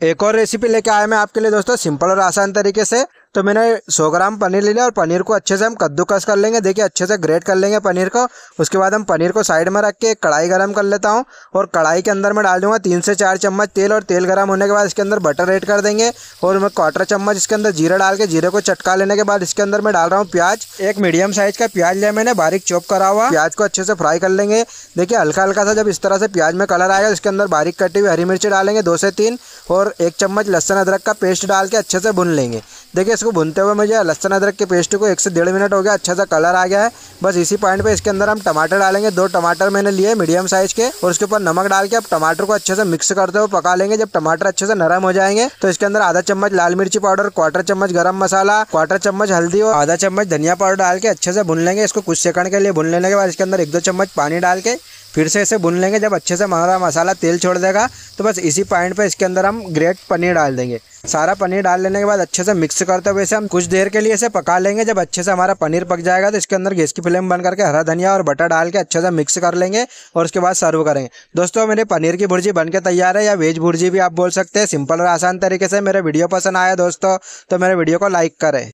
एक और रेसिपी लेके आया मैं आपके लिए दोस्तों, सिंपल और आसान तरीके से। तो मैंने 100 ग्राम पनीर ले लिया और पनीर को अच्छे से हम कद्दूकस कर लेंगे। देखिए अच्छे से ग्रेट कर लेंगे पनीर को। उसके बाद हम पनीर को साइड में रख के एक कढ़ाई गर्म कर लेता हूँ और कढ़ाई के अंदर मैं डाल दूंगा 3 से 4 चम्मच तेल। और तेल गर्म होने के बाद इसके अंदर बटर ऐड कर देंगे और मैं 1/4 चम्मच इसके अंदर जीरा डाल के जीरे को चटका लेने के बाद इसके अंदर मैं डाल रहा हूँ प्याज। एक मीडियम साइज का प्याज लिया मैंने, बारीक चॉप करा हुआ। प्याज को अच्छे से फ्राई कर लेंगे। देखिए हल्का हल्का सा जब इस तरह से प्याज में कलर आएगा इसके अंदर बारीक कटी हुई हरी मिर्ची डालेंगे 2 से 3 और 1 चम्मच लहसुन अदरक का पेस्ट डाल के अच्छे से भून लेंगे। देखिए इसको भूनते हुए मुझे लहसुन अदरक के पेस्ट को 1 से 1.5 मिनट हो गया, अच्छा सा कलर आ गया है। बस इसी पॉइंट पे इसके अंदर हम टमाटर डालेंगे। 2 टमाटर मैंने लिए मीडियम साइज के और उसके ऊपर नमक डाल के अब टमाटर को अच्छे से मिक्स करते हुए पका लेंगे। जब टमाटर अच्छे से नरम हो जाएंगे तो इसके अंदर आधा चम्मच लाल मिर्ची पाउडर, 1/4 चम्मच गरम मसाला, 1/4 चम्मच हल्दी और आधा चम्मच धनिया पाउडर डाल के अच्छे से भून लेंगे। इसको कुछ सेकंड के लिए भून लेने के बाद इसके अंदर 1-2 चम्मच पानी डाल के फिर से इसे भून लेंगे। जब अच्छे से हमारा मसाला तेल छोड़ देगा तो बस इसी पॉइंट पे इसके अंदर हम ग्रेट पनीर डाल देंगे। सारा पनीर डाल लेने के बाद अच्छे से मिक्स करते हुए इसे हम कुछ देर के लिए इसे पका लेंगे। जब अच्छे से हमारा पनीर पक जाएगा तो इसके अंदर गैस की फ्लेम बंद करके हरा धनिया और बटर डाल के अच्छे से मिक्स कर लेंगे और उसके बाद सर्व करेंगे। दोस्तों मेरे पनीर की भुर्जी बनके तैयार है, या वेज भुर्जी भी आप बोल सकते हैं। सिंपल और आसान तरीके से। मेरे वीडियो पसंद आया दोस्तों तो मेरे वीडियो को लाइक करें।